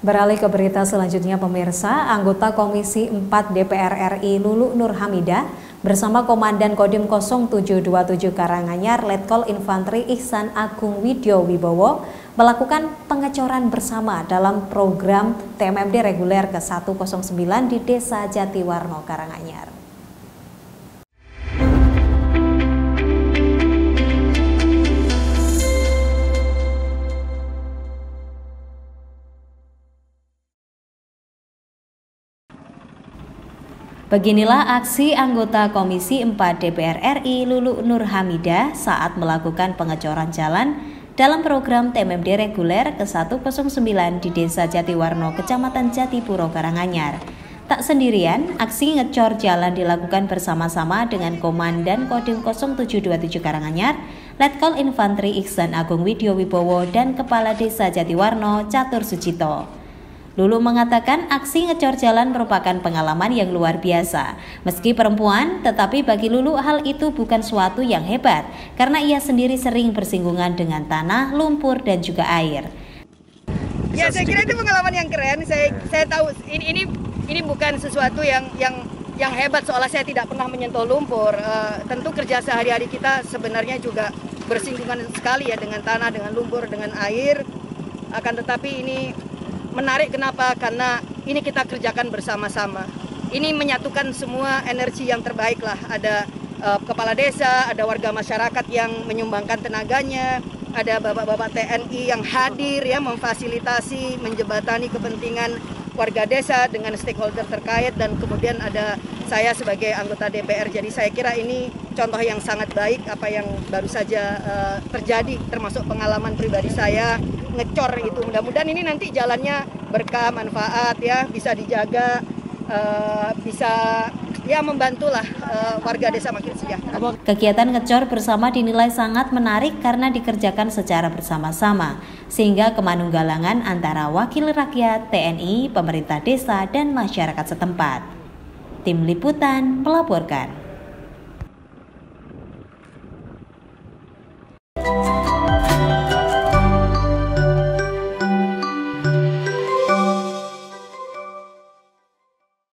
Beralih ke berita selanjutnya pemirsa, anggota Komisi 4 DPR RI Lulu Nur Hamidah bersama Komandan Kodim 0727 Karanganyar Letkol Infanteri Ihsan Agung Widyo Wibowo melakukan pengecoran bersama dalam program TMMD reguler ke-109 di Desa Jatiwarno, Karanganyar. Beginilah aksi anggota Komisi 4 DPR RI Lulu Nur Hamidah saat melakukan pengecoran jalan dalam program TMMD reguler ke-109 di Desa Jatiwarno, Kecamatan Jatipuro, Karanganyar. Tak sendirian, aksi ngecor jalan dilakukan bersama-sama dengan Komandan Kodim 0727 Karanganyar, Letkol Infanteri Ihsan Agung Widyo Wibowo dan Kepala Desa Jatiwarno Catur Sucito. Lulu mengatakan aksi ngecor jalan merupakan pengalaman yang luar biasa. Meski perempuan, tetapi bagi Lulu hal itu bukan suatu yang hebat karena ia sendiri sering bersinggungan dengan tanah, lumpur, dan juga air. Ya, saya kira itu pengalaman yang keren. Saya tahu ini bukan sesuatu yang hebat soalnya saya tidak pernah menyentuh lumpur. Tentu kerja sehari-hari kita sebenarnya juga bersinggungan sekali ya dengan tanah, dengan lumpur, dengan air. Akan tetapi ini menarik kenapa? Karena ini kita kerjakan bersama-sama. Ini menyatukan semua energi yang terbaik lah. Ada kepala desa, ada warga masyarakat yang menyumbangkan tenaganya, ada bapak-bapak TNI yang hadir ya memfasilitasi, menjembatani kepentingan warga desa dengan stakeholder terkait, dan kemudian ada saya sebagai anggota DPR. Jadi saya kira ini contoh yang sangat baik apa yang baru saja terjadi, termasuk pengalaman pribadi saya ngecor itu. Mudah-mudahan ini nanti jalannya berkah, manfaat ya, bisa dijaga, bisa ya membantulah warga desa makin sejahtera. Kegiatan ngecor bersama dinilai sangat menarik karena dikerjakan secara bersama-sama, sehingga kemanunggalangan antara wakil rakyat, TNI, pemerintah desa, dan masyarakat setempat. Tim Liputan melaporkan.